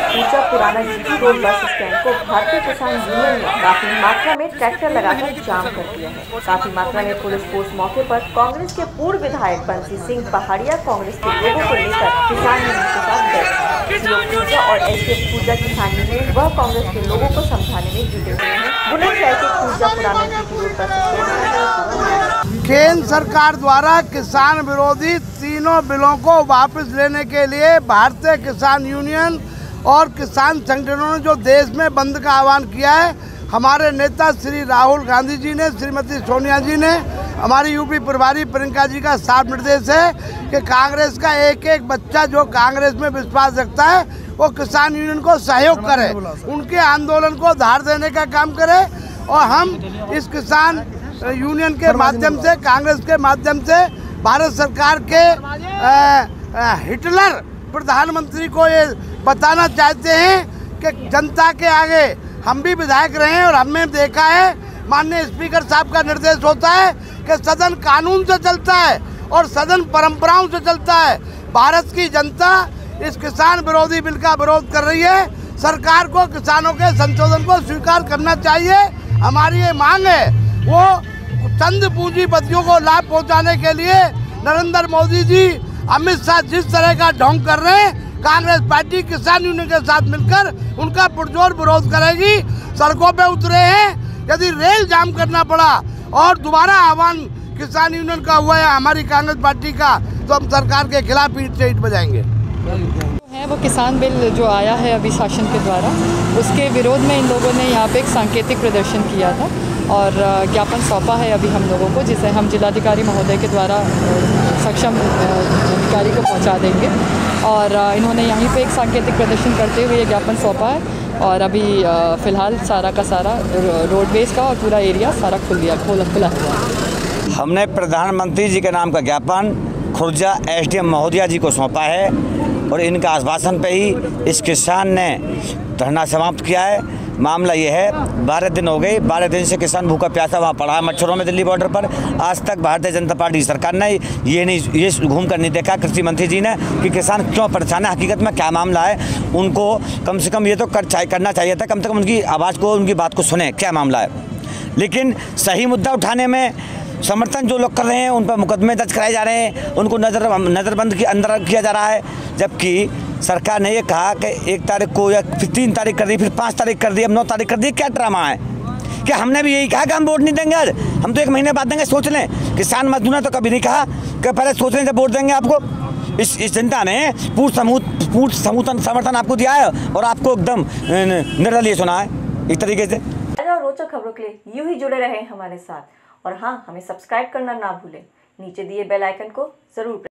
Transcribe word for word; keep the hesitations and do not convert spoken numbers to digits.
पूजा पुराना GT road bus stand को भारतीय किसान यूनियन ने काफी मात्रा में ट्रैक्टर लगाकर जाम कर दिया है। काफी मात्रा में पुलिस फोर्स मौके पर कांग्रेस के पूर्व विधायक बंसी सिंह पहाड़िया कांग्रेस के लोगों को लेकर किसान यूनियन के साथ बैठे पूजा और एस के पूजा किसान यूनियन वह कांग्रेस के लोगों को समझाने में जुटे हुए हैं। बुलंदशहर के पूजा पुराना जीटी रोड बस स्टैंड केंद्र सरकार द्वारा किसान विरोधी तीनों बिलों को वापस लेने के लिए भारतीय किसान यूनियन और किसान संगठनों ने जो देश में बंद का आह्वान किया है, हमारे नेता श्री राहुल गांधी जी ने, श्रीमती सोनिया जी ने, हमारी यूपी प्रभारी प्रियंका जी का साफ निर्देश है कि कांग्रेस का एक एक बच्चा जो कांग्रेस में विश्वास रखता है वो किसान यूनियन को सहयोग करे, उनके आंदोलन को धार देने का काम करे। और हम इस किसान यूनियन के माध्यम से, कांग्रेस के माध्यम से भारत सरकार के आ, आ, हिटलर प्रधानमंत्री को ये बताना चाहते हैं कि जनता के आगे हम भी विधायक रहे हैं और हमने देखा है माननीय स्पीकर साहब का निर्देश होता है कि सदन कानून से चलता है और सदन परंपराओं से चलता है। भारत की जनता इस किसान विरोधी बिल का विरोध कर रही है। सरकार को किसानों के संशोधन को स्वीकार करना चाहिए। हमारी ये मांग है, वो चंद पूंजीपतियों को लाभ पहुंचाने के लिए नरेंद्र मोदी जी, अमित शाह जिस तरह का ढोंग कर रहे हैं, कांग्रेस पार्टी किसान यूनियन के साथ मिलकर उनका पुरजोर विरोध करेगी। सड़कों पे उतरे हैं, यदि रेल जाम करना पड़ा और दोबारा आह्वान किसान यूनियन का हुआ है हमारी कांग्रेस पार्टी का, तो हम सरकार के खिलाफ ईंट से ईंट बजाएंगे। है वो किसान बिल जो आया है अभी शासन के द्वारा, उसके विरोध में इन लोगों ने यहाँ पे एक सांकेतिक प्रदर्शन किया था और ज्ञापन सौंपा है अभी हम लोगों को, जिसे हम जिलाधिकारी महोदय के द्वारा सक्षम अधिकारी को पहुँचा देंगे। और इन्होंने यहीं पे एक सांकेतिक प्रदर्शन करते हुए ज्ञापन सौंपा है और अभी फ़िलहाल सारा का सारा रोडवेज़ का और पूरा एरिया सारा खुल गया खोला खुला हुआ है। हमने प्रधानमंत्री जी के नाम का ज्ञापन खुर्जा एसडीएम महोदया जी को सौंपा है और इनका आश्वासन पे ही इस किसान ने धरना समाप्त किया है। मामला ये है, बारह दिन हो गए, बारह दिन से किसान भूखा प्यासा वहाँ पड़ा है मच्छरों में दिल्ली बॉर्डर पर। आज तक भारतीय जनता पार्टी सरकार ने ये नहीं ये घूम कर नहीं देखा कृषि मंत्री जी ने कि किसान क्यों परेशान है, हकीकत में क्या मामला है। उनको कम से कम ये तो कर चाह, करना चाहिए था, कम से कम उनकी आवाज़ को, उनकी बात को सुने क्या मामला है। लेकिन सही मुद्दा उठाने में समर्थन जो लोग कर रहे हैं उन पर मुकदमे दर्ज कराए जा रहे हैं, उनको नजर नज़रबंद के अंदर किया जा रहा है। जबकि सरकार ने ये कहा कि एक तारीख को या फिर तीन तारीख कर दी, फिर पाँच तारीख कर दी, अब नौ तारीख कर दी। क्या ड्रामा है? क्या हमने भी यही कहा कि हम वोट नहीं देंगे आज, हम तो एक महीने बाद देंगे, सोच लें। किसान मजदूर ने तो कभी नहीं कहा कि पहले सोच लें जब वोट देंगे आपको। इस इस जनता ने पूर्ण समूह पूर्ण समूह समर्थन आपको दिया है और आपको एकदम निर्दलीय सुना है एक तरीके से। रोचक खबरों के लिए यूं ही जुड़े रहें हमारे साथ और हाँ, हमें सब्सक्राइब करना ना भूलें। नीचे दिए बेल आइकन को जरूर